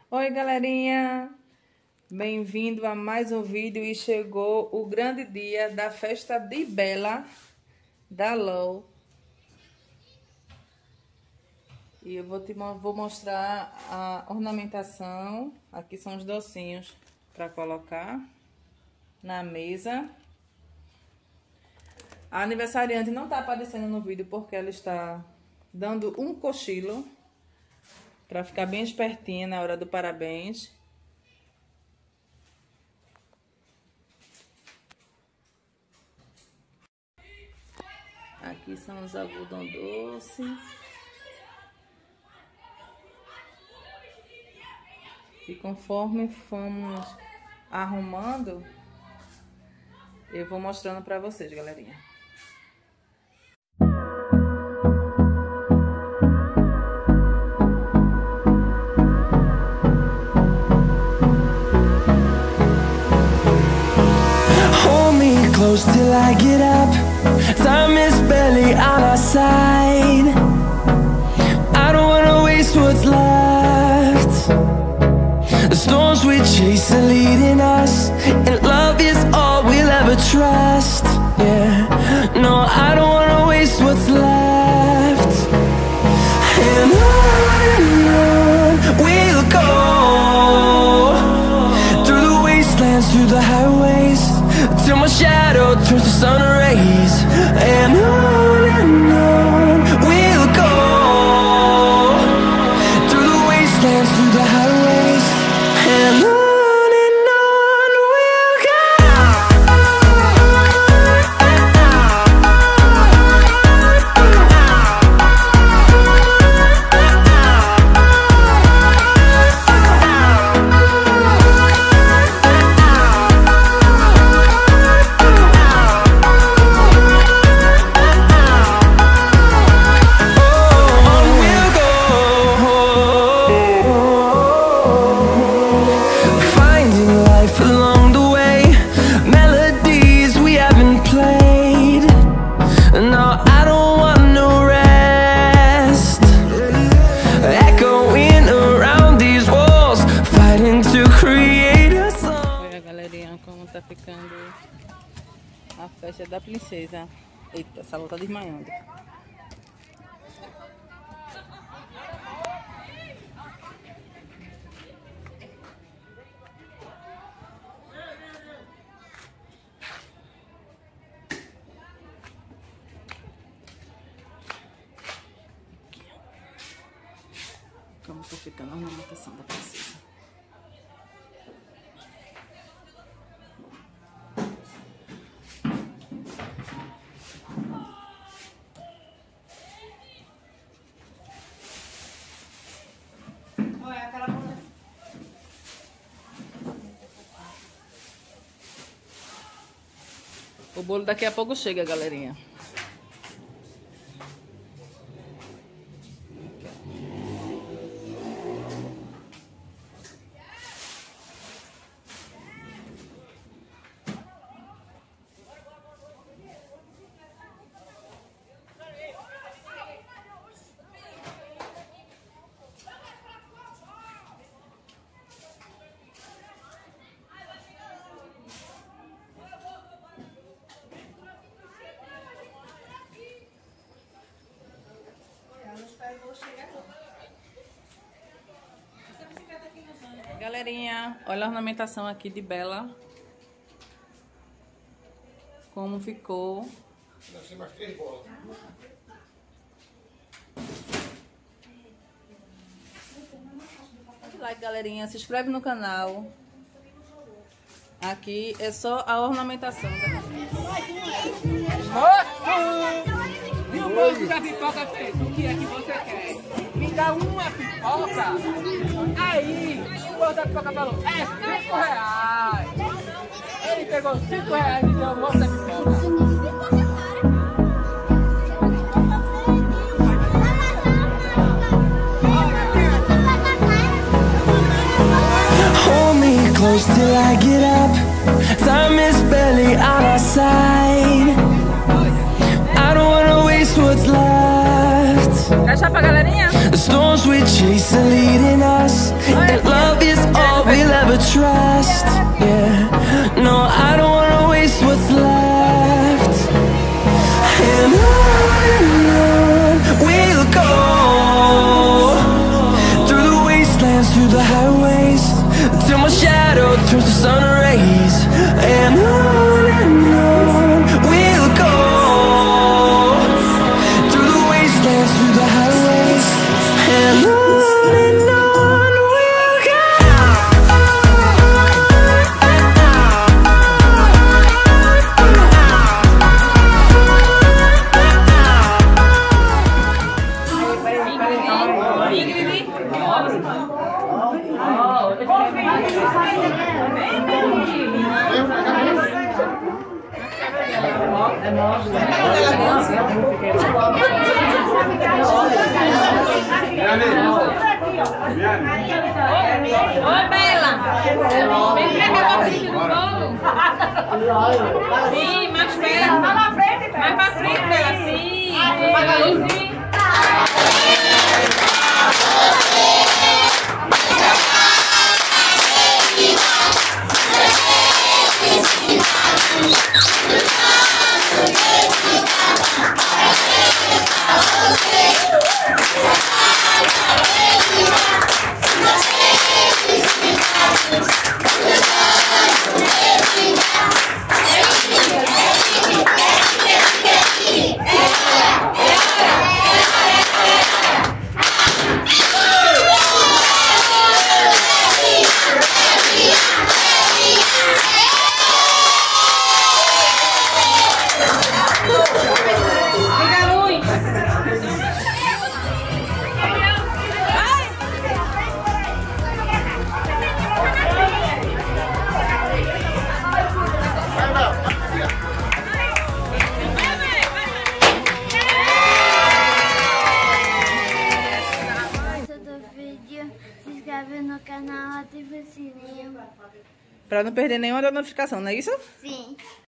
Oi, galerinha! Bem-vindo a mais um vídeo e chegou o grande dia da Festa de Bella da Lol. E eu vou mostrar a ornamentação. Aqui são os docinhos para colocar na mesa. A aniversariante não tá aparecendo no vídeo porque ela está dando um cochilo para ficar bem espertinha na hora do parabéns. Aqui são os algodão doce. E conforme fomos arrumando, eu vou mostrando para vocês, galerinha. Close till I get up. Time is barely on our side. I don't wanna waste what's left. The storms we chase are leading us, and love is all we'll ever trust. Yeah, no, I don't wanna waste what's left. And on we'll go, through the wastelands, through the highways, till my shadow turns to sun rays. And on we'll go, through the wastelands, through the highways. And on we'll go. Como tá ficando a festa da princesa. Eita, essa lua tá desmanhando. Como tá ficando a ornamentação da princesa. O bolo daqui a pouco chega, galerinha. Galerinha, olha a ornamentação aqui de Bella. Como ficou. Mais 3 bolas. Deixa o like, galerinha. Se inscreve no canal. Aqui é só a ornamentação. E o moço da pipoca fez o que é que você quer? Me dá uma pipoca? Aí, o moço da pipoca falou, é R$5. Ele pegou R$5 e deu o moço da pipoca. Hold me close till I get up. Time is barely on our side. I don't wanna waste what's left. Deixa pra galerinha. The storms we chase are leading us, and love through the highways, till my shadow turns to sun rays. And on we'll go, through the wastelands, through the highways. And on we'll go. Ô, Bela! Vem pegar o vídeo do bolo. Sim, mais perto. Mais pra frente, Bela. Sim. Apaga a luzinha. Se inscreve no canal, ativa o sininho. Pra não perder nenhuma da notificação, não é isso? Sim.